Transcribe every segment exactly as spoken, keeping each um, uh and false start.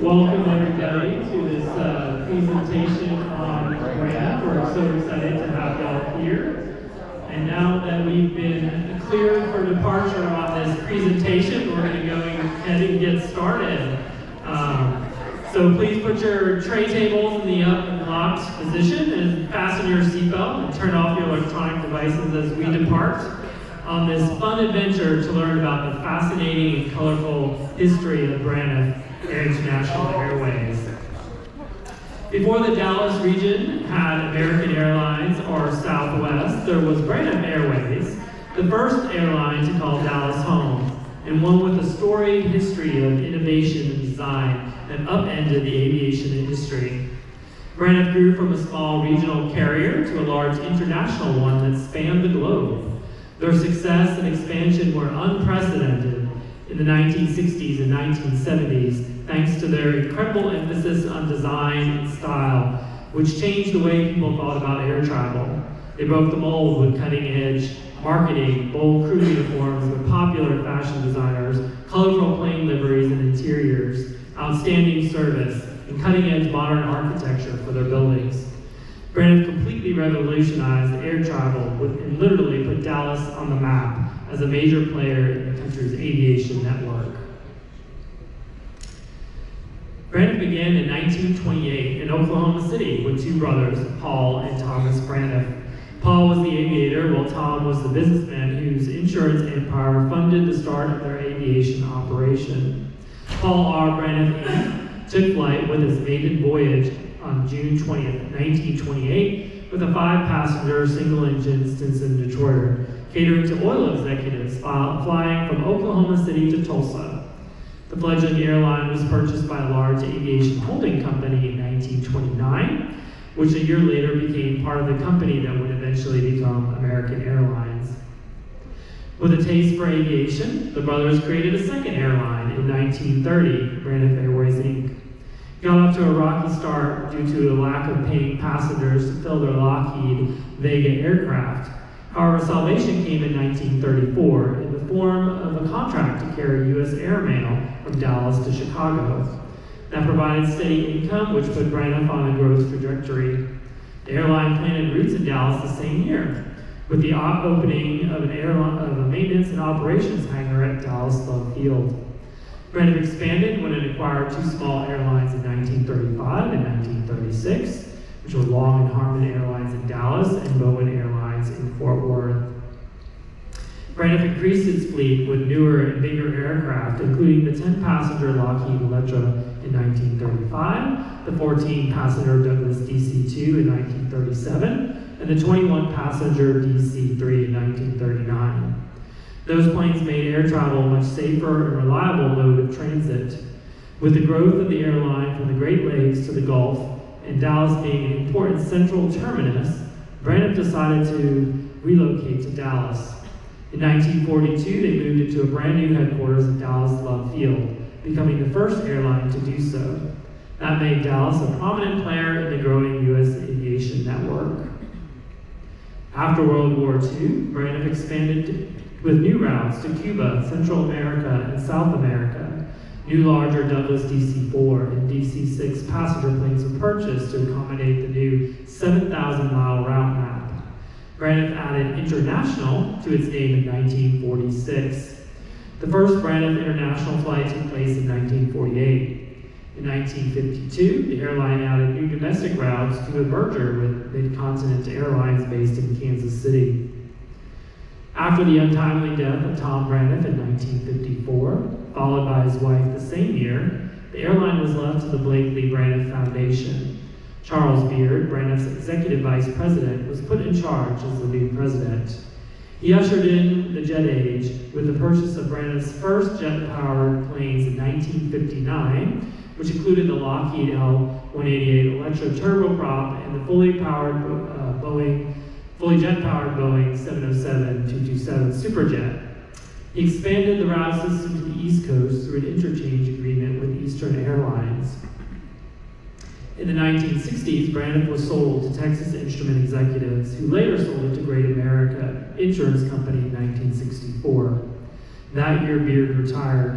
Welcome everybody to this uh, presentation on Braniff. We're so excited to have y'all here. And now that we've been cleared for departure on this presentation, we're going to go ahead and get started. Um, so please put your tray tables in the up and locked position and fasten your seatbelt and turn off your electronic devices as we depart on this fun adventure to learn about the fascinating and colorful history of Braniff International Airways. Before the Dallas region had American Airlines or Southwest, there was Braniff Airways, the first airline to call Dallas home, and one with a storied history of innovation and design that upended the aviation industry. Braniff grew from a small regional carrier to a large international one that spanned the globe. Their success and expansion were unprecedented in the nineteen sixties and nineteen seventies, thanks to their incredible emphasis on design and style, which changed the way people thought about air travel. They broke the mold with cutting-edge marketing, bold crew uniforms with popular fashion designers, colorful plane liveries and interiors, outstanding service, and cutting-edge modern architecture for their buildings. Braniff completely revolutionized air travel with, and literally put Dallas on the map as a major player in the country's aviation network. Braniff began in nineteen twenty-eight in Oklahoma City with two brothers, Paul and Thomas Braniff. Paul was the aviator, while Tom was the businessman whose insurance empire funded the start of their aviation operation. Paul R. Braniff Incorporated took flight with his maiden voyage on June twentieth, nineteen twenty-eight, with a five-passenger single-engine Stinson Detroiter, catering to oil executives flying from Oklahoma City to Tulsa. The fledgling airline was purchased by a large aviation holding company in nineteen twenty-nine, which a year later became part of the company that would eventually become American Airlines. With a taste for aviation, the brothers created a second airline in nineteen thirty, Braniff Airways Incorporated. Got off to a rocky start due to a lack of paying passengers to fill their Lockheed Vega aircraft. However, salvation came in nineteen thirty-four in the form of a contract to carry U S airmail from Dallas to Chicago. That provided steady income, which put Braniff on a growth trajectory. The airline planted roots in Dallas the same year, with the opening of an airline of a maintenance and operations hangar at Dallas Love Field. Braniff expanded when it acquired two small airlines in nineteen thirty-five and nineteen thirty-six, which were Long and Harmon Airlines in Dallas and Bowen Airlines in Fort Worth. Braniff increased its fleet with newer and bigger aircraft, including the ten-passenger Lockheed Electra in nineteen thirty-five, the fourteen-passenger Douglas D C two in nineteen thirty-seven, and the twenty-one-passenger D C three in nineteen thirty-nine. Those planes made air travel a much safer and reliable mode of transit. With the growth of the airline from the Great Lakes to the Gulf, and Dallas being an important central terminus, Braniff decided to relocate to Dallas. In nineteen forty-two, they moved into a brand new headquarters at Dallas Love Field, becoming the first airline to do so. That made Dallas a prominent player in the growing U S aviation network. After World War Two, Braniff expanded with new routes to Cuba, Central America, and South America. New larger Douglas D C four and D C six passenger planes were purchased to accommodate the new seven thousand mile route map. Braniff added International to its name in nineteen forty-six. The first Braniff International flight took place in nineteen forty-eight. In nineteen fifty-two, the airline added new domestic routes to a merger with Mid-Continent Airlines based in Kansas City. After the untimely death of Tom Braniff in nineteen fifty-four, followed by his wife the same year, the airline was left to the Blakely Braniff Foundation. Charles Beard, Braniff's executive vice president, was put in charge as the new president. He ushered in the jet age with the purchase of Braniff's first jet-powered planes in nineteen fifty-nine, which included the Lockheed L one eighty-eight Electra turboprop and the fully powered uh, Boeing fully jet-powered Boeing seven oh seven two twenty-seven Superjet. He expanded the route system to the East Coast through an interchange agreement with Eastern Airlines. In the nineteen sixties, Braniff was sold to Texas Instrument executives, who later sold it to Great America Insurance Company in nineteen sixty-four. That year, Beard retired.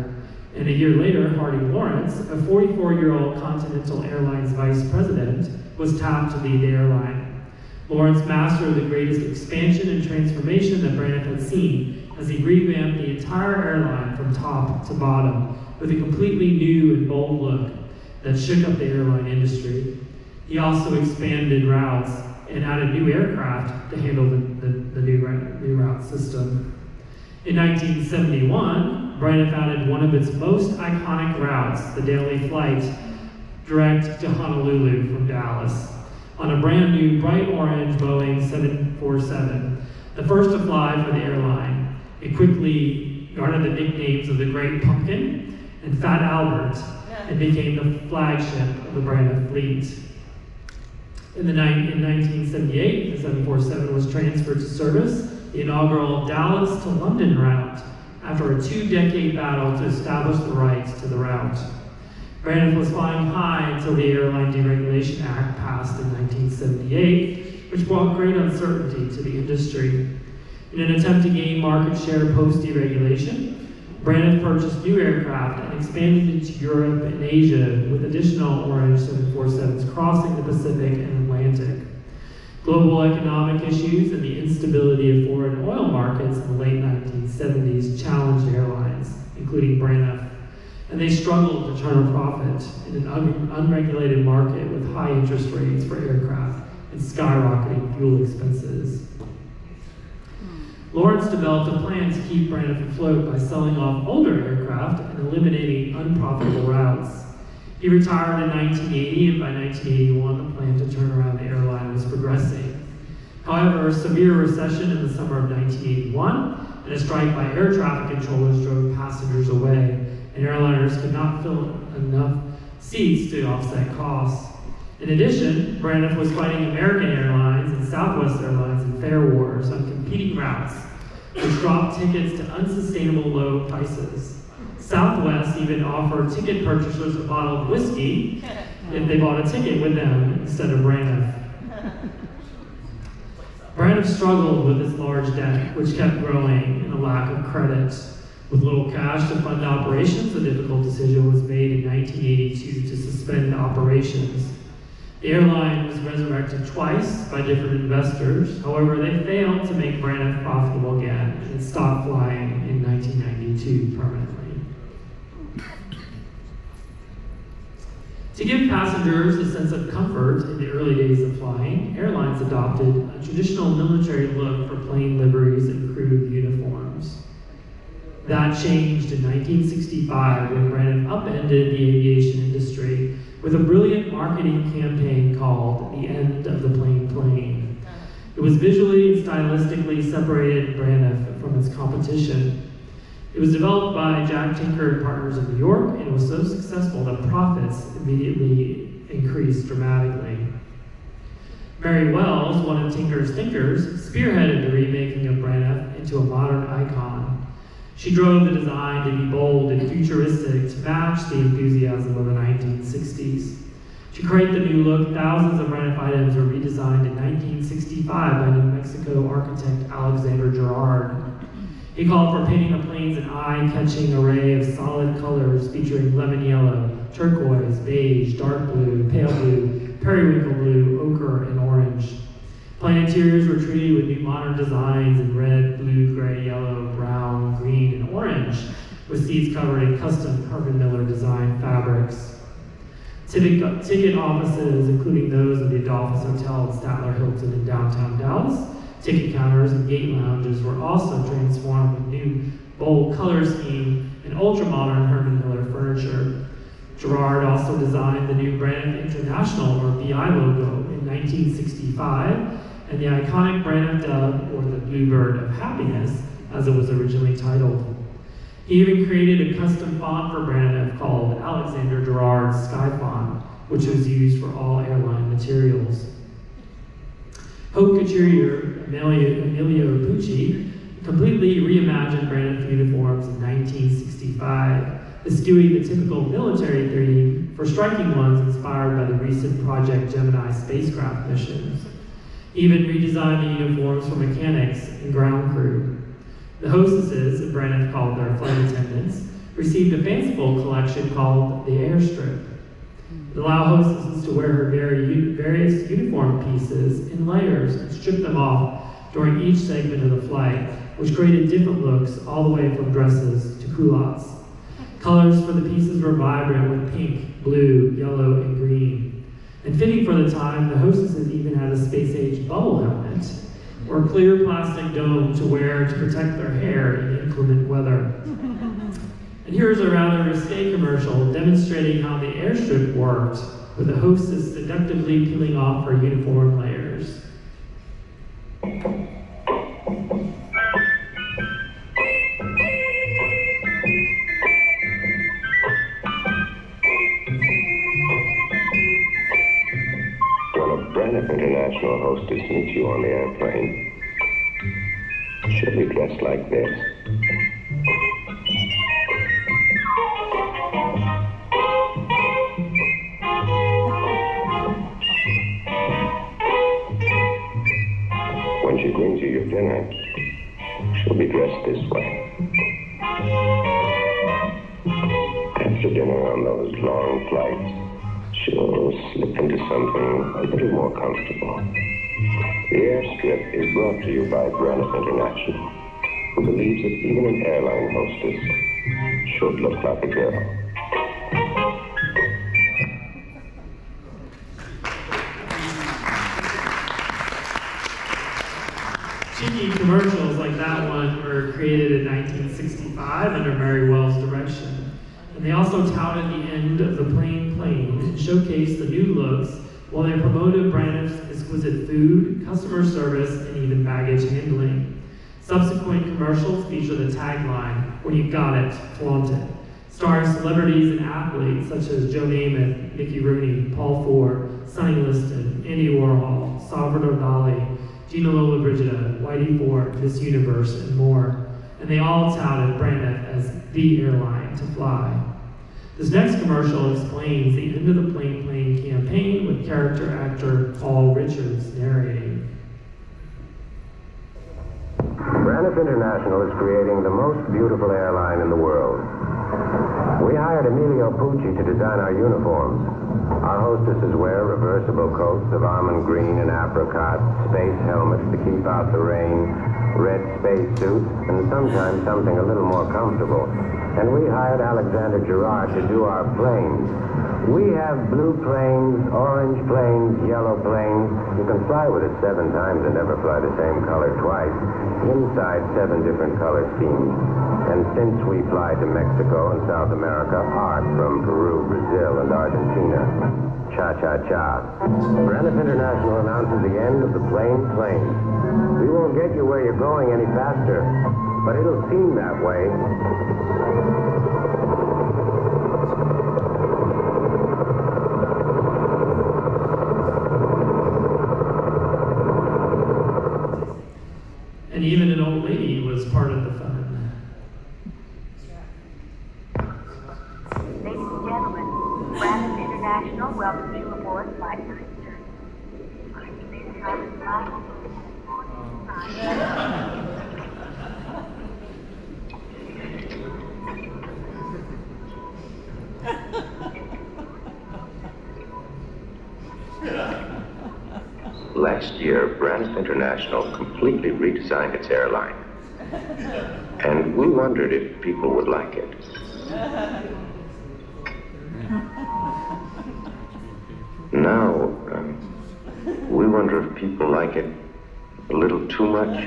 And a year later, Harding Lawrence, a forty-four-year-old Continental Airlines vice president, was tapped to lead the airline. Lawrence mastered the greatest expansion and transformation that Braniff had seen as he revamped the entire airline from top to bottom with a completely new and bold look that shook up the airline industry. He also expanded routes and added new aircraft to handle the, the, the new, new route system. In nineteen seventy-one, Braniff added one of its most iconic routes, the daily flight direct to Honolulu from Dallas, on a brand new bright orange Boeing seven forty-seven, the first to fly for the airline. It quickly garnered the nicknames of the Great Pumpkin and Fat Albert, and became the flagship of the Braniff fleet. In, the ni- in nineteen seventy-eight, the seven forty-seven was transferred to service the inaugural Dallas to London route after a two-decade battle to establish the rights to the route. Braniff was flying high until the Airline Deregulation Act passed in nineteen seventy-eight, which brought great uncertainty to the industry. In an attempt to gain market share post-deregulation, Braniff purchased new aircraft and expanded into Europe and Asia with additional orange seven forty-sevens crossing the Pacific and Atlantic. Global economic issues and the instability of foreign oil markets in the late nineteen seventies challenged airlines, including Braniff, and they struggled to turn a profit in an un- unregulated market with high interest rates for aircraft and skyrocketing fuel expenses. Lawrence developed a plan to keep Braniff afloat by selling off older aircraft and eliminating unprofitable routes. He retired in nineteen eighty, and by nineteen eighty-one, the plan to turn around the airline was progressing. However, a severe recession in the summer of nineteen eighty-one and a strike by air traffic controllers drove passengers away, and airliners could not fill enough seats to offset costs. In addition, Braniff was fighting American Airlines and Southwest Airlines in fare wars on competing routes, which dropped tickets to unsustainable low prices. Southwest even offered ticket purchasers a bottle of whiskey if they bought a ticket with them instead of Braniff. Braniff struggled with its large debt, which kept growing, and a lack of credit. With little cash to fund operations, a difficult decision was made in nineteen eighty-two to suspend operations. The airline was resurrected twice by different investors. However, they failed to make Braniff profitable again, and it stopped flying in nineteen ninety-two permanently. To give passengers a sense of comfort in the early days of flying, airlines adopted a traditional military look for plane liveries and crew uniforms. That changed in nineteen sixty-five when Braniff upended the aviation industry with a brilliant marketing campaign called The End of the Plain Plane. It was visually and stylistically separated Braniff from its competition. It was developed by Jack Tinker and Partners in New York, and it was so successful that profits immediately increased dramatically. Mary Wells, one of Tinker's thinkers, spearheaded the remaking of Braniff into a modern icon. She drove the design to be bold and futuristic to match the enthusiasm of the nineteen sixties. To create the new look, thousands of Braniff items were redesigned in nineteen sixty-five by New Mexico architect Alexander Gerard. He called for painting the planes an eye-catching array of solid colors featuring lemon yellow, turquoise, beige, dark blue, pale blue, periwinkle blue, ochre, and orange. Plane interiors were treated with new modern designs in red, blue, gray, yellow, brown, green, and orange, with seats covered in custom Herman Miller design fabrics. Ticket, ticket offices, including those of the Adolphus Hotel at Statler Hilton in downtown Dallas, ticket counters and gate lounges were also transformed with new, bold color scheme and ultra-modern Herman Miller furniture. Gerard also designed the new Braniff International, or B I logo, in nineteen sixty-five, and the iconic Braniff dove, or the Bluebird of Happiness, as it was originally titled. He even created a custom font for Braniff called Alexander Gerard's Sky Font, which was used for all airline materials. Haute couture Emilio, Emilio Pucci completely reimagined Braniff uniforms in nineteen sixty-five, eschewing the typical military theme for striking ones inspired by the recent Project Gemini spacecraft missions. He even redesigned the uniforms for mechanics and ground crew. The hostesses, Braniff called their flight attendants, received a fanciful collection called the Airstrip. It allowed hostesses to wear her very, various uniform pieces in layers and strip them off during each segment of the flight, which created different looks all the way from dresses to culottes. Colors for the pieces were vibrant with pink, blue, yellow, and green. And fitting for the time, the hostesses even had a space-age bubble helmet or a clear plastic dome to wear to protect their hair in inclement weather. And here's a rather risque commercial demonstrating how the Airstrip worked, with the hostess seductively peeling off her uniform layers. When a Braniff International hostess meets you on the airplane, she'll be dressed like this. When she brings you your dinner, she'll be dressed this way. After dinner on those long flights, she'll slip into something a little more comfortable. The Airstrip is brought to you by Braniff International, who believes that even an airline hostess should look like a girl. Cheeky commercials like that one were created in nineteen sixty-five under Mary Wells' direction. And they also touted the end of the plane plane and showcased the new looks while they promoted Braniff's exquisite food, customer service, and even baggage handling. Subsequent commercials feature the tagline, "When you got it, flaunt it," starring celebrities and athletes such as Joe Namath, Mickey Rooney, Paul Ford, Sonny Liston, Andy Warhol, Salvador Dali, Gina Lollobrigida, Whitey Ford, Miss Universe, and more. And they all touted Braniff as the airline to fly. This next commercial explains the end of the plane plane campaign with character actor Paul Richards narrating. Braniff International is creating the most beautiful airline in the world. We hired Emilio Pucci to design our uniforms. Our hostesses wear reversible coats of almond green and apricot, space helmets to keep out the rain, red space suits, and sometimes something a little more comfortable. And we hired Alexander Gerard to do our planes. We have blue planes, orange planes, yellow planes. You can fly with it seven times and never fly the same color twice. Inside seven different color schemes. And since we fly to Mexico and South America, art from Peru, Brazil, and Argentina. Cha-cha-cha. Braniff International announces the end of the plane plane. We won't get you where you're going any faster, but it'll seem that way. And even an old lady was part of the fun. Ladies and gentlemen, Braniff International welcomes you aboard Flight nine thirty. Last year, Braniff International completely redesigned its airline. And we wondered if people would like it. Now, um, we wonder if people like it a little too much.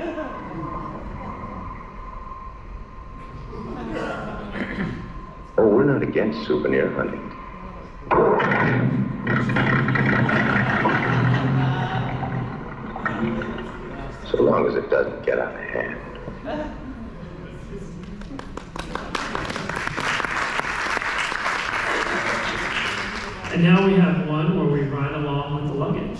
Oh, we're not against souvenir hunting. So long as it doesn't get out of hand. And now we have one where we ride along with the luggage.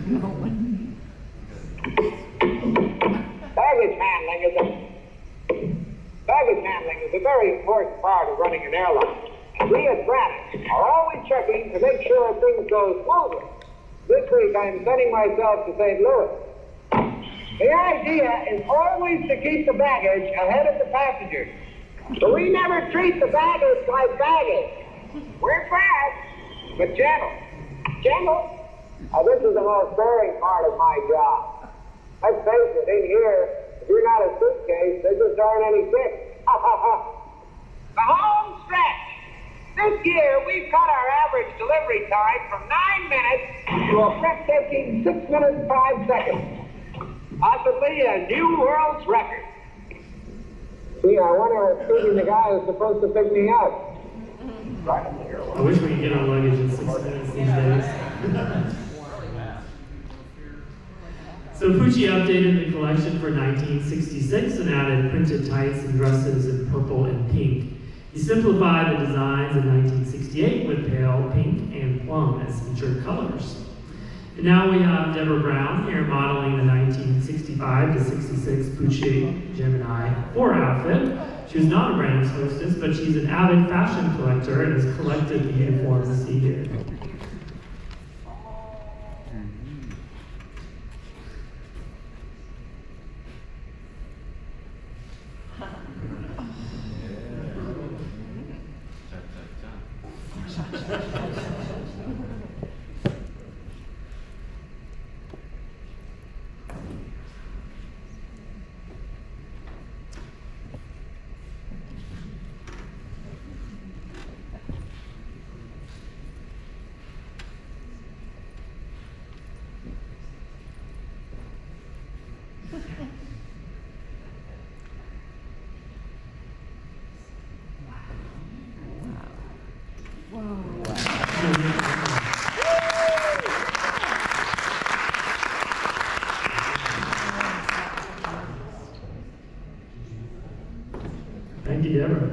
Baggage handling is a baggage handling is a very important part of running an airline. We at Braniff are always checking to make sure things go smoothly. This week I'm sending myself to Saint Louis. The idea is always to keep the baggage ahead of the passengers. But we never treat the baggage like baggage. We're fast, but gentle. Gentle? Now, this is the most boring part of my job. Let's face it, in here, if you're not a suitcase, there just aren't any fixed. The home stretch. This year, we've cut our average delivery time from nine minutes to a breathtaking six minutes, five seconds. Possibly a new world's record. Gee, I wonder if Stevie the guy is supposed to pick me up. I wish we could get our luggage in six minutes these days. So Pucci updated the collection for nineteen sixty-six and added printed tights and dresses in purple and pink. He simplified the designs in nineteen sixty-eight with pale pink and plum as featured colors. And now we have Deborah Brown here modeling the nineteen sixty-five to sixty-six Pucci Gemini four outfit. She was not a Braniff's hostess, but she's an avid fashion collector and has collected the uniforms you see here. Thank you, Deborah.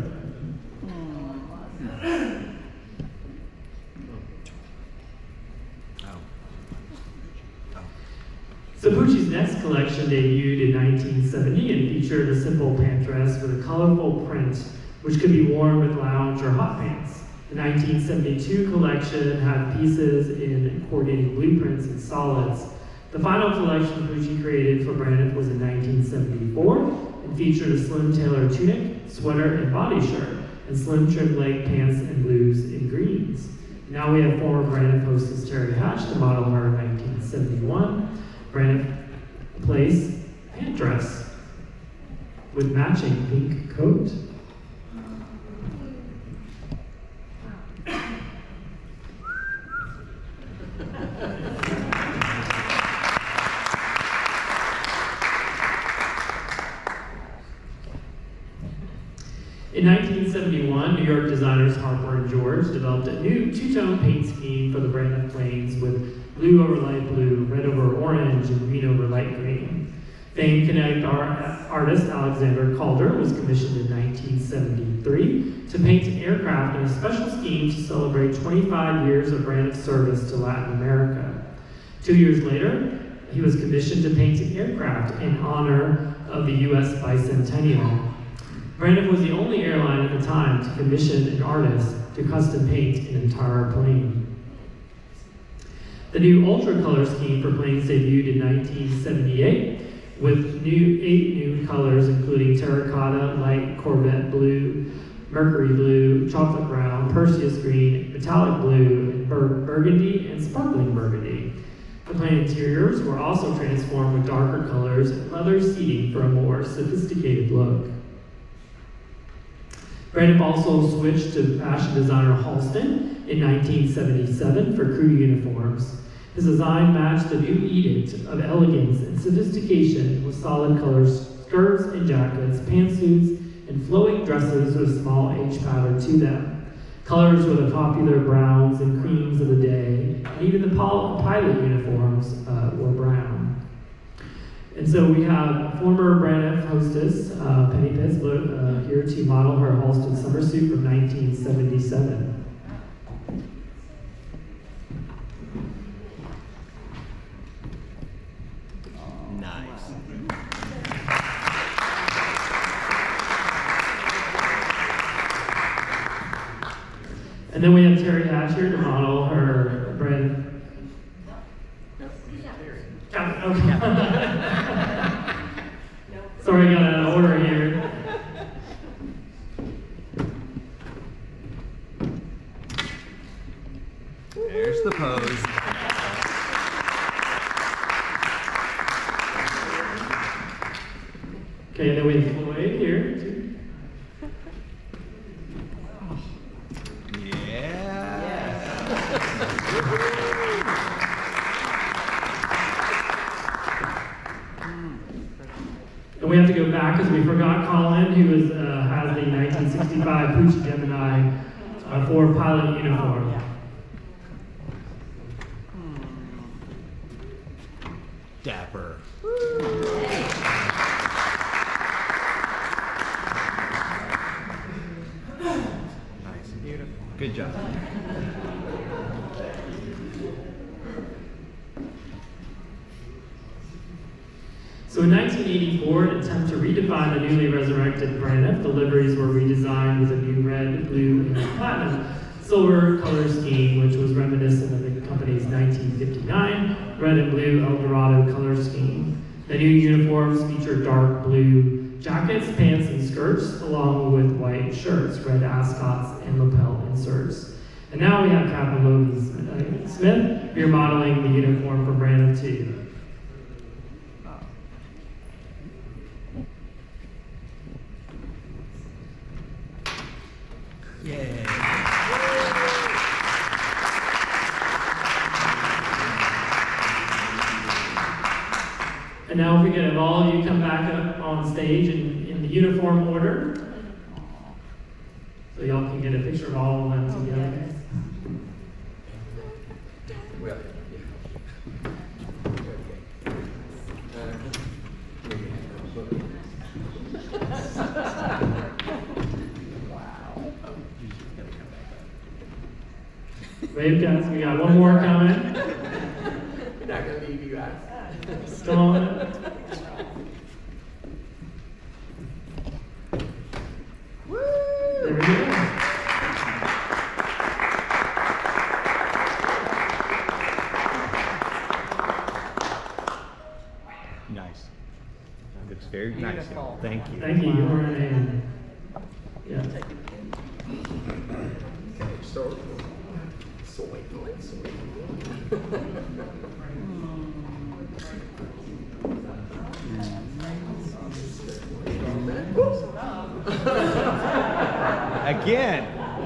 So Pucci's next collection debuted in nineteen seventy and featured a simple pant dress with a colorful print, which could be worn with lounge or hot pants. The nineteen seventy-two collection had pieces in coordinating blueprints and solids. The final collection Pucci created for Braniff was in nineteen seventy-four and featured a slim tailored tunic, sweater, and body shirt, and slim trim leg pants and blues and greens. Now we have former Braniff hostess Terry Hatch to model her in nineteen seventy-one Braniff Place pant dress with matching pink coat. In nineteen seventy-one, New York designers Harper and George developed a new two-tone paint scheme for the Braniff planes with blue over light blue, red over orange, and green over light green. Famed Connect artist Alexander Calder was commissioned in nineteen seventy-three to paint an aircraft in a special scheme to celebrate twenty-five years of Braniff service to Latin America. Two years later, he was commissioned to paint an aircraft in honor of the U S bicentennial. Braniff was the only airline at the time to commission an artist to custom paint an entire plane. The new Ultra Color scheme for planes debuted in nineteen seventy-eight with new eight new colors, including terracotta, light Corvette blue, mercury blue, chocolate brown, Perseus green, metallic blue, and bur burgundy, and sparkling burgundy. The plane interiors were also transformed with darker colors and leather seating for a more sophisticated look. Braniff also switched to fashion designer Halston in nineteen seventy-seven for crew uniforms. His design matched the new edict of elegance and sophistication with solid colors, skirts and jackets, pantsuits, and flowing dresses with a small H pattern to them. Colors were the popular browns and creams of the day, and even the pilot uniforms uh, were brown. And so we have former Braniff hostess, uh, Penny Pitts, uh, here to model her Halston summer suit from nineteen seventy-seven. Nice. And then we have Terry Hatcher to model her Braniff. Okay. Sorry, I got out of order here. There's the pose. Okay, then we have Floyd here. And we have to go back because we forgot Colin, who is, uh, has the nineteen sixty-five Pucci Gemini uh, for pilot uniform. Dapper. Nice. Beautiful. Good job. So in nineteen eighty-four, in an attempt to redefine the newly resurrected Braniff, the liveries were redesigned with a new red, blue, and platinum silver color scheme, which was reminiscent of the company's nineteen fifty-nine red and blue Eldorado color scheme. The new uniforms feature dark blue jackets, pants, and skirts, along with white shirts, red ascots, and lapel inserts. And now we have Captain Logan Smith, here modeling the uniform for Braniff two. And now if we could have all of you come back up on stage in, in the uniform order, so y'all can get a picture of all of them together. Wait, guys, we got one more comment. We're not going to leave you guys. Come on. Woo! There we go. Nice. Looks very nice. Thank you. Thank you. You're in. Yeah. Okay, so, so wait, wait, so wait. Again.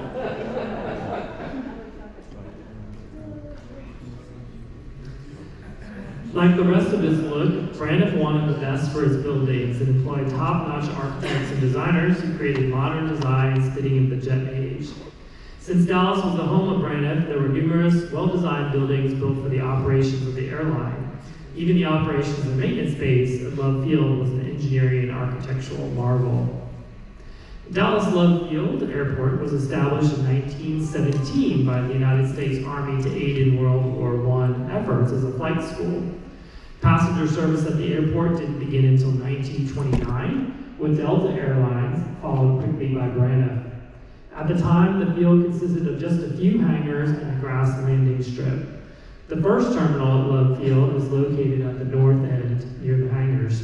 Like the rest of his look, Braniff wanted the best for his buildings and employed top-notch architects and designers who created modern designs fitting in the jet age. Since Dallas was the home of Braniff, there were numerous well-designed buildings built for the operations of the airline. Even the operations and maintenance base at Love Field was an engineering and architectural marvel. Dallas Love Field Airport was established in nineteen seventeen by the United States Army to aid in World War One efforts as a flight school. Passenger service at the airport didn't begin until nineteen twenty-nine, with Delta Airlines, followed quickly by Braniff. At the time, the field consisted of just a few hangars and a grass landing strip. The first terminal at Love Field is located at the north end near the hangars.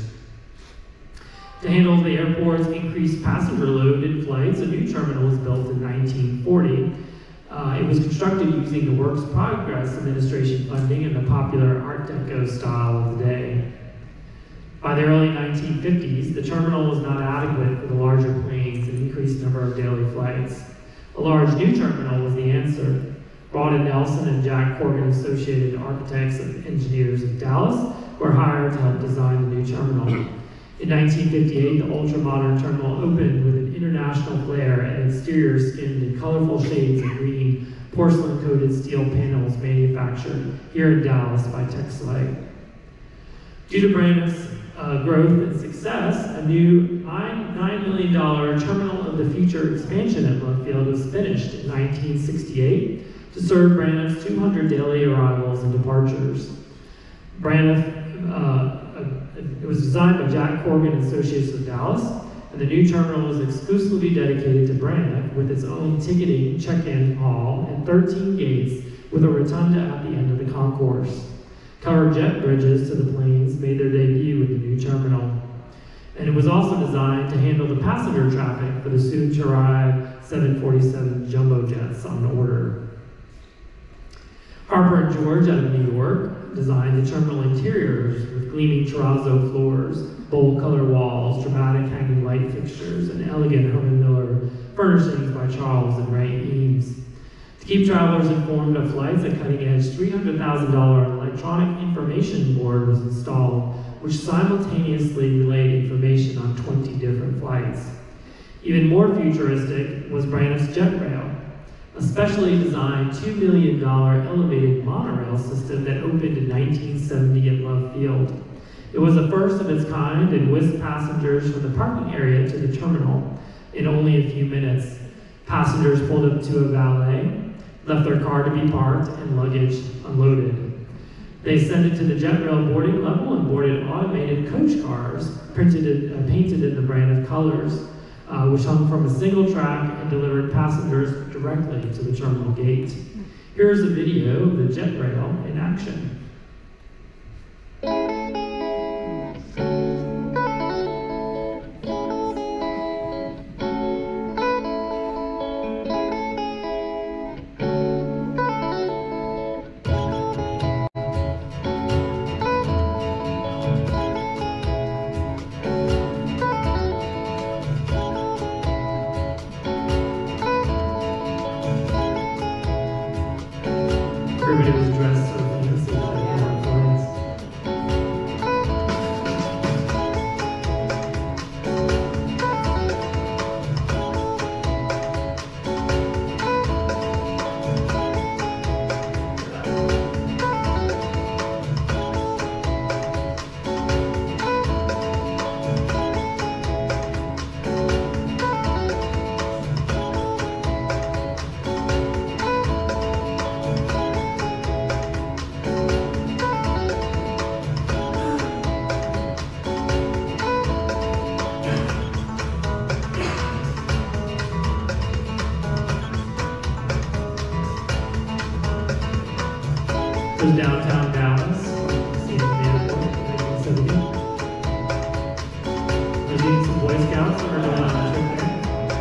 To handle the airport's increased passenger load in flights, a new terminal was built in nineteen forty. Uh, it was constructed using the Works Progress Administration funding and the popular Art Deco style of the day. By the early nineteen fifties, the terminal was not adequate for the larger planes and increased number of daily flights. A large new terminal was the answer. Rawdon Nelson and Jack Corgan, Associated Architects and Engineers of Dallas, were hired to help design the new terminal. In nineteen fifty-eight, the ultra-modern terminal opened with an international flair and exterior skinned in colorful shades of green, porcelain-coated steel panels manufactured here in Dallas by Texlite. Due to Braniff's uh, growth and success, a new nine million dollars Terminal of the Future expansion at Love Field was finished in nineteen sixty-eight to serve Braniff's two hundred daily arrivals and departures. Braniff, uh, it was designed by Jack Corgan and Associates of Dallas, and the new terminal was exclusively dedicated to Braniff with its own ticketing check-in hall and thirteen gates with a rotunda at the end of the concourse. Covered jet bridges to the planes made their debut in the new terminal. And it was also designed to handle the passenger traffic for the soon-to-arrive seven forty-seven jumbo jets on order. Harper and George out of New York designed the terminal interiors with gleaming terrazzo floors, bold color walls, dramatic hanging light fixtures, and elegant Herman Miller furnishings by Charles and Ray Eames. To keep travelers informed of flights, a cutting-edge three hundred thousand dollars electronic information board was installed, which simultaneously relayed information on twenty different flights. Even more futuristic was Braniff's jet rail, a specially designed two million dollars elevated monorail system that opened in nineteen seventy at Love Field. It was the first of its kind and whisked passengers from the parking area to the terminal in only a few minutes. Passengers pulled up to a valet, left their car to be parked, and luggage unloaded. They ascended to the jet rail boarding level and boarded automated coach cars printed in, uh, painted in the Braniff colors, uh, which hung from a single track and delivered passengers directly to the terminal gate. Here's a video of the jet rail in action. Everybody was dressed so fancy that they had flights. There's downtown Dallas, seen in the airport in nineteen seventy. There's even some Boy Scouts that are going on a trip there.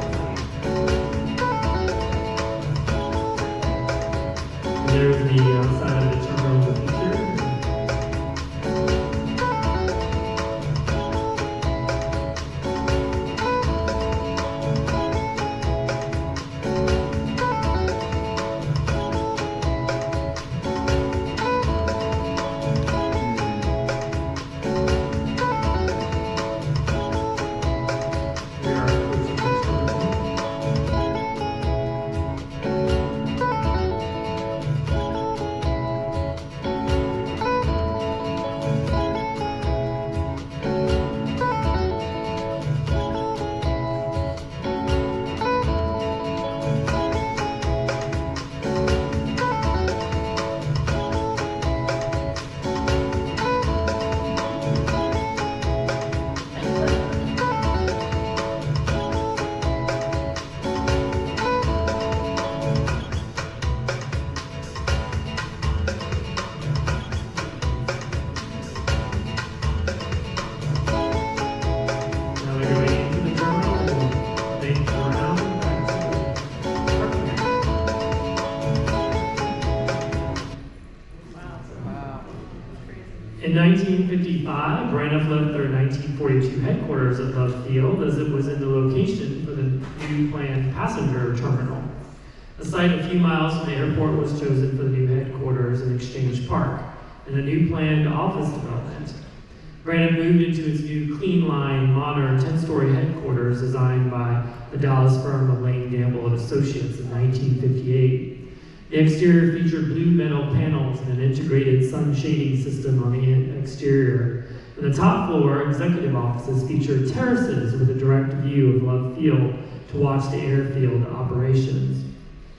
And there's the outside of the terminal of the future. In nineteen fifty-five, Braniff left their nineteen forty-two headquarters at Love Field as it was in the location for the new planned passenger terminal. A site a few miles from the airport was chosen for the new headquarters in Exchange Park and a new planned office development. Braniff moved into its new clean line, modern ten-story headquarters designed by the Dallas firm of Lane Gamble and Associates in nineteen fifty-eight. The exterior featured blue metal panels and an integrated sun shading system on the exterior. And the top floor, executive offices featured terraces with a direct view of Love Field to watch the airfield operations.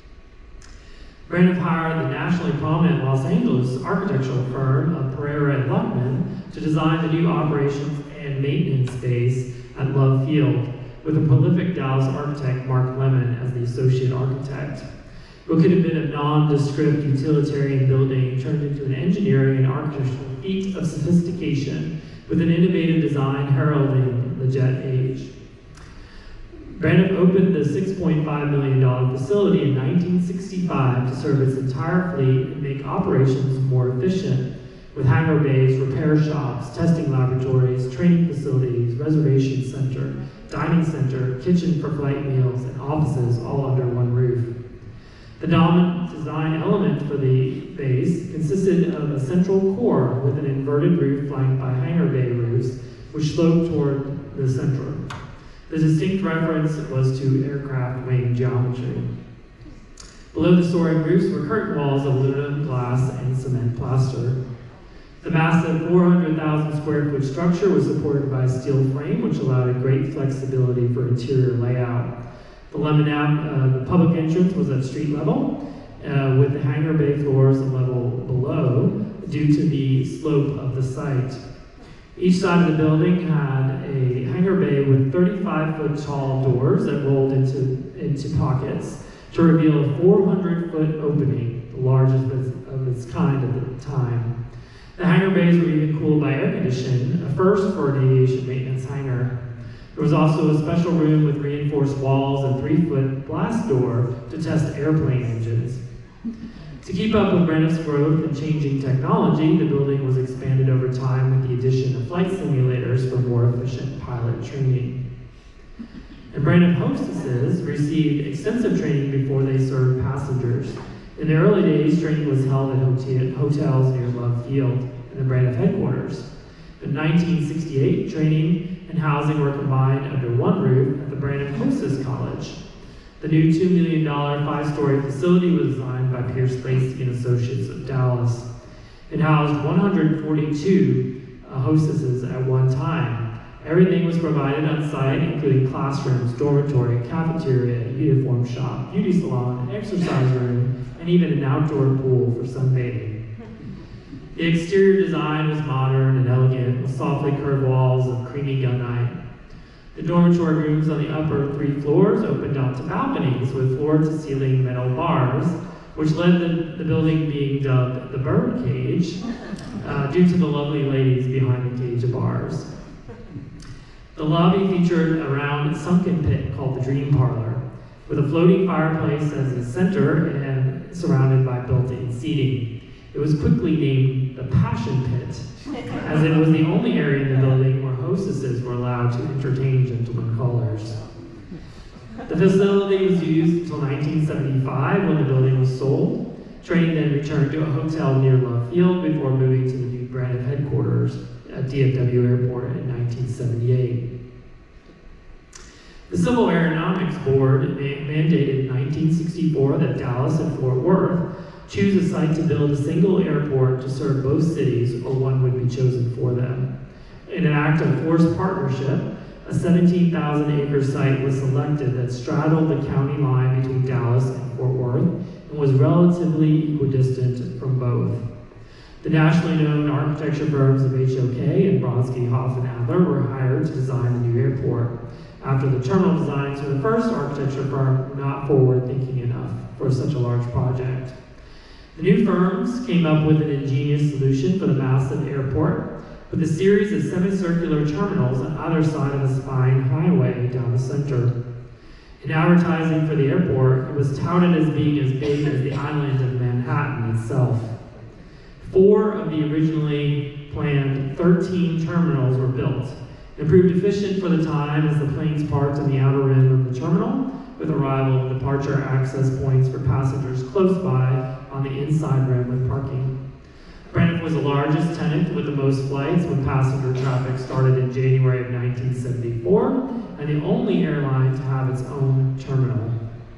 Braniff hired the nationally prominent Los Angeles architectural firm of Pereira and Luckman to design the new operations and maintenance space at Love Field, with a prolific Dallas architect, Mark Lemon, as the associate architect. What could have been a nondescript utilitarian building turned into an engineering and architectural feat of sophistication with an innovative design heralding the jet age. Braniff opened the six point five million dollar facility in nineteen sixty-five to serve its entire fleet and make operations more efficient, with hangar bays, repair shops, testing laboratories, training facilities, reservation center, dining center, kitchen for flight meals, and offices all under one roof. The dominant design element for the base consisted of a central core with an inverted roof flanked by hangar bay roofs, which sloped toward the center. The distinct reference was to aircraft wing geometry. Below the soaring roofs were curtain walls of aluminum, glass, and cement plaster. The massive four hundred thousand square foot structure was supported by a steel frame, which allowed a great flexibility for interior layout. The lemonade, uh, the public entrance was at street level, uh, with the hangar bay floors a level below due to the slope of the site. Each side of the building had a hangar bay with thirty-five foot tall doors that rolled into, into pockets to reveal a four hundred foot opening, the largest of its kind at the time. The hangar bays were even cooled by air conditioning, a first for an aviation maintenance hangar. There was also a special room with reinforced walls and three foot blast door to test airplane engines. To keep up with Braniff's growth and changing technology, the building was expanded over time with the addition of flight simulators for more efficient pilot training. And Braniff hostesses received extensive training before they served passengers. In the early days, training was held at hotel hotels near Love Field and the Braniff headquarters. In nineteen sixty-eight, training and housing were combined under one roof at the Braniff Hostess College. The new two million dollar five-story facility was designed by Pierce Lacey and Associates of Dallas. It housed one hundred forty-two uh, hostesses at one time. Everything was provided on site, including classrooms, dormitory, cafeteria, uniform shop, beauty salon, exercise room, and even an outdoor pool for sunbathing. The exterior design was modern and elegant, with softly curved walls of creamy gunite. The dormitory rooms on the upper three floors opened out to balconies with floor-to-ceiling metal bars, which led to the building being dubbed the bird cage, uh, due to the lovely ladies behind the cage of bars. The lobby featured a round sunken pit called the Dream Parlor, with a floating fireplace as its center and surrounded by built-in seating. It was quickly named the Passion Pit, as it was the only area in the building where hostesses were allowed to entertain gentlemen callers. The facility was used until nineteen seventy-five, when the building was sold. Training then returned to a hotel near Love Field before moving to the new Braniff headquarters at D F W Airport in nineteen seventy-eight. The Civil Aeronautics Board mandated in nineteen sixty-four that Dallas and Fort Worth choose a site to build a single airport to serve both cities, or one would be chosen for them. In an act of forced partnership, a seventeen thousand acre site was selected that straddled the county line between Dallas and Fort Worth and was relatively equidistant from both. The nationally known architecture firms of H O K and Brodsky, Hoff, and Adler were hired to design the new airport, after the terminal designs for the first architecture firm were not forward-thinking enough for such a large project. The new firms came up with an ingenious solution for the massive airport, with a series of semicircular terminals on either side of a spine highway down the center. In advertising for the airport, it was touted as being as big as the island of Manhattan itself. Four of the originally planned thirteen terminals were built and proved efficient for the time as the planes parked on the outer rim of the terminal, with arrival and departure access points for passengers close by on the inside rim with parking. Braniff was the largest tenant with the most flights when passenger traffic started in January of nineteen seventy-four, and the only airline to have its own terminal.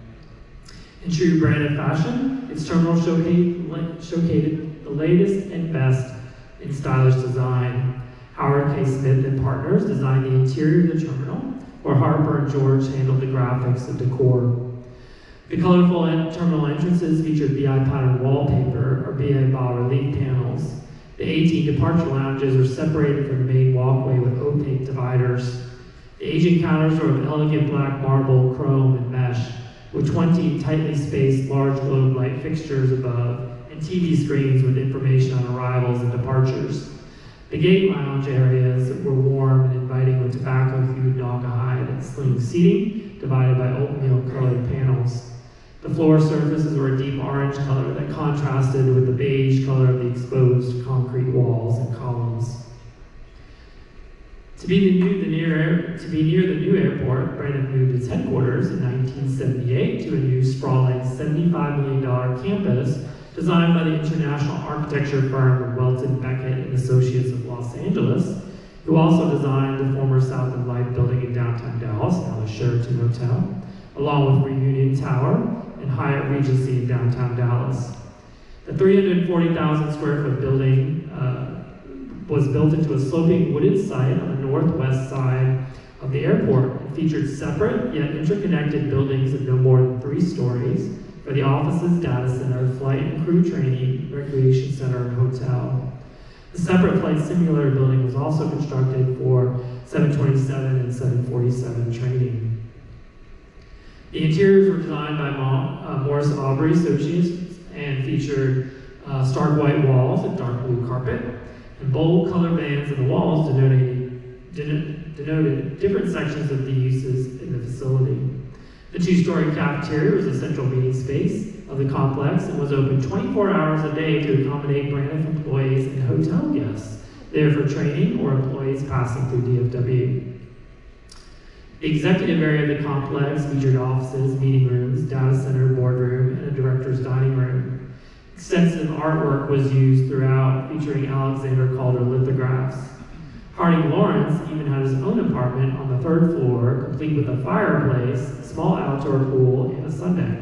In true Braniff fashion, its terminal showcased, showcased the latest and best in stylish design. Howard K. Smith and Partners designed the interior of the terminal, where Harper and George handled the graphics and decor. The colorful terminal entrances featured B I patterned wallpaper or B I bas-relief panels. The eighteen departure lounges were separated from the main walkway with opaque dividers. The agent counters were of elegant black marble, chrome, and mesh, with twenty tightly spaced large globe light fixtures above and T V screens with information on arrivals and departures. The gate lounge areas were warm and inviting with tobacco-hued naugahyde and sling seating, divided by oatmeal-colored panels. The floor surfaces were a deep orange color that contrasted with the beige color of the exposed concrete walls and columns. To be, the new, the near, to be near the new airport, Braniff moved its headquarters in nineteen seventy-eight to a new sprawling seventy-five million dollars campus designed by the international architecture firm Welton Beckett and Associates of Los Angeles, who also designed the former South and Life building in downtown Dallas, now the Sheraton Hotel, along with Reunion Tower and Hyatt Regency in downtown Dallas. The three hundred forty thousand square foot building uh, was built into a sloping wooded site on the northwest side of the airport. It featured separate yet interconnected buildings of no more than three stories for the offices, data center, flight and crew training, recreation center, and hotel. The separate flight simulator building was also constructed for seven twenty-seven and seven forty-seven training. The interiors were designed by Mo uh, Morris Aubrey Associates and featured uh, stark white walls and dark blue carpet, and bold color bands in the walls denoted, denoted, denoted different sections of the uses in the facility. The two-story cafeteria was a central meeting space of the complex and was open twenty-four hours a day to accommodate Braniff employees and hotel guests there for training or employees passing through D F W. The executive area of the complex featured offices, meeting rooms, data center, boardroom, and a director's dining room. Extensive artwork was used throughout, featuring Alexander Calder lithographs. Harding Lawrence even had his own apartment on the third floor, complete with a fireplace, a small outdoor pool, and a sun deck.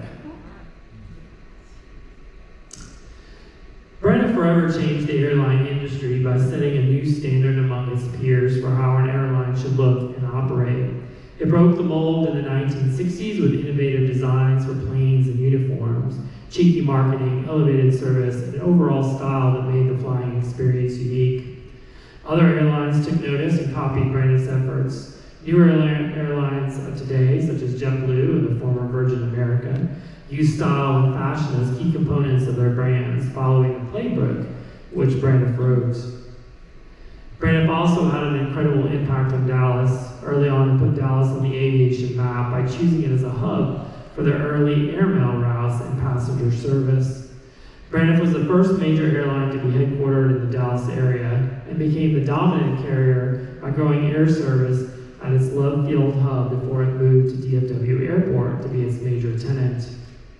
Braniff forever changed the airline industry by setting a new standard among its peers for how an airline should look and operate. It broke the mold in the nineteen sixties with innovative designs for planes and uniforms, cheeky marketing, elevated service, and an overall style that made the flying experience unique. Other airlines took notice and copied Braniff's efforts. Newer airlines of today, such as JetBlue and the former Virgin America, use style and fashion as key components of their brands, following the playbook which Braniff wrote. Braniff also had an incredible impact on Dallas. Early on, it put Dallas on the aviation map by choosing it as a hub for their early airmail routes and passenger service. Braniff was the first major airline to be headquartered in the Dallas area and became the dominant carrier by growing air service at its Love Field hub before it moved to D F W Airport to be its major tenant.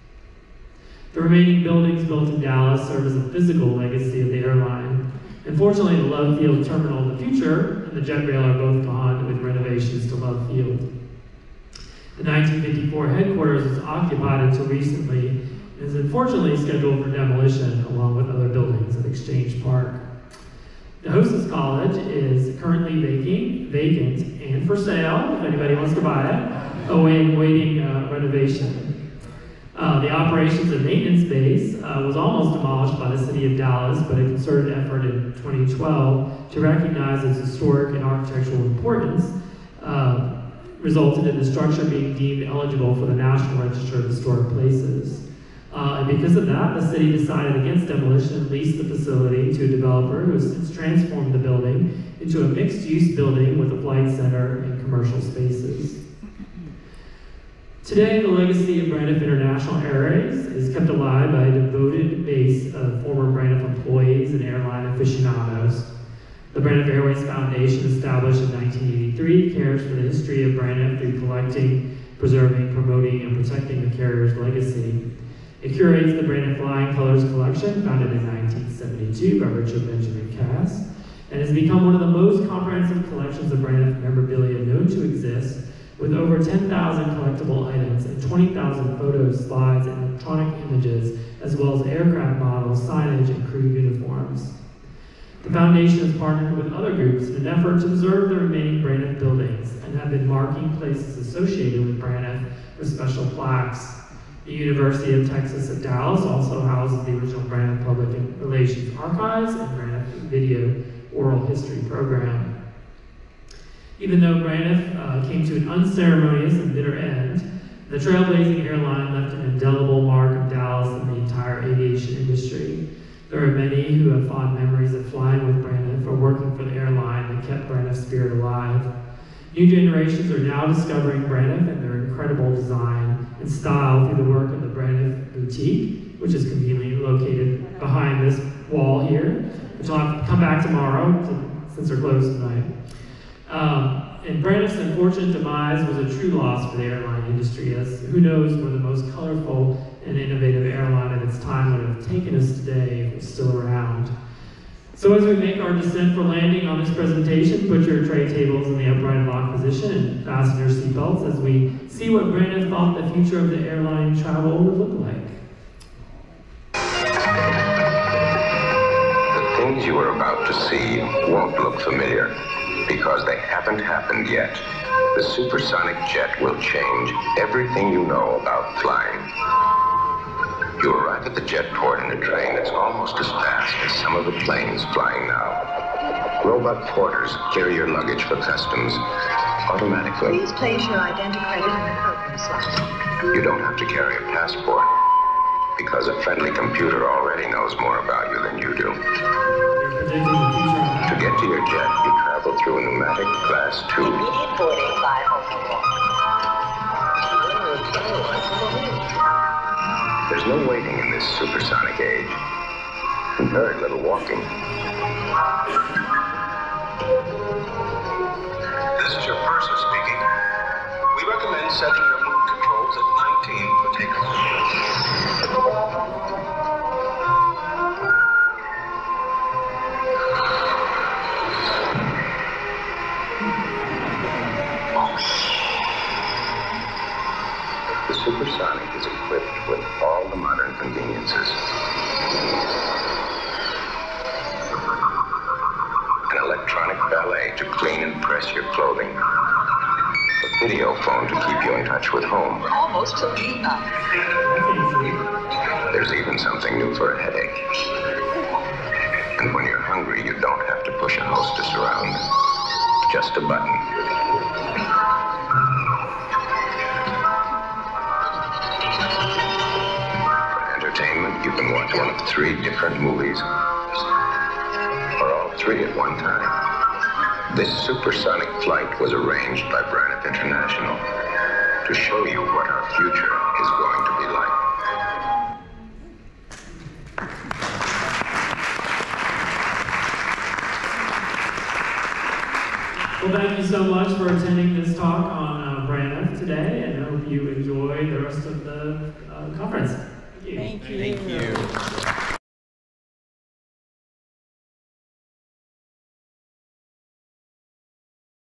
The remaining buildings built in Dallas serve as a physical legacy of the airline. Unfortunately, the Love Field terminal in the future and the jet rail are both gone with renovations to Love Field. The nineteen fifty-four headquarters was occupied until recently and is unfortunately scheduled for demolition along with other buildings at Exchange Park. The Hostess College is currently vacant, vacant and for sale, if anybody wants to buy it, awaiting waiting uh, renovation. Uh, the operations and maintenance base uh, was almost demolished by the city of Dallas, but a concerted effort in twenty twelve to recognize its historic and architectural importance uh, resulted in the structure being deemed eligible for the National Register of Historic Places. Uh, and because of that, the city decided against demolition and leased the facility to a developer who has since transformed the building into a mixed-use building with a flight center and commercial spaces. Today, the legacy of Braniff International Airways is kept alive by a devoted base of former Braniff employees and airline aficionados. The Braniff Airways Foundation, established in nineteen eighty-three, cares for the history of Braniff through collecting, preserving, promoting, and protecting the carrier's legacy. It curates the Braniff Flying Colors collection, founded in nineteen seventy-two by Richard Benjamin Cass, and has become one of the most comprehensive collections of Braniff memorabilia known to exist, with over ten thousand collectible items and twenty thousand photos, slides, and electronic images, as well as aircraft models, signage, and crew uniforms. The foundation has partnered with other groups in an effort to preserve the remaining Braniff buildings and have been marking places associated with Braniff with special plaques. The University of Texas at Dallas also houses the original Braniff Public Relations Archives and Braniff Video Oral History Program. Even though Braniff uh, came to an unceremonious and bitter end, the trailblazing airline left an indelible mark of Dallas and the entire aviation industry. There are many who have fond memories of flying with Braniff or working for the airline that kept Braniff's spirit alive. New generations are now discovering Braniff and their incredible design and style through the work of the Braniff Boutique, which is conveniently located behind this wall here, which will have to come back tomorrow to, since they're closed tonight. Um, and Braniff's unfortunate demise was a true loss for the airline industry, as who knows where the most colorful and innovative airline at its time would have taken us today if it was still around. So as we make our descent for landing on this presentation, put your tray tables in the upright and locked position and fasten your seatbelts as we see what Braniff thought the future of the airline travel would look like. The things you are about to see won't look familiar because they haven't happened yet. The supersonic jet will change everything you know about flying. You arrive at the jet port in a train that's almost as fast as some of the planes flying now. Robot porters carry your luggage for customs automatically. Please place your identi credit in the program slot. You don't have to carry a passport because a friendly computer already knows more about you than you do. To get to your jet, you travel through a pneumatic glass tube. Immediate boarding by overwalk. There's no waiting in this supersonic age, and very little walking. This is your purser speaking. We recommend setting your mood controls at nineteen for takeoff. The supersonic is equipped with all the modern conveniences. An electronic valet to clean and press your clothing. A video phone to keep you in touch with home. Almost to Lima. There's even something new for a headache. And when you're hungry, you don't have to push a hostess around. Just a button. You can watch one of three different movies, or all three at one time. This supersonic flight was arranged by Braniff International to show you what our future is going to be like. Well, thank you so much for attending this talk on uh, Braniff today, and I hope you enjoy the rest of the uh, conference. Thank you. Thank you. Thank you.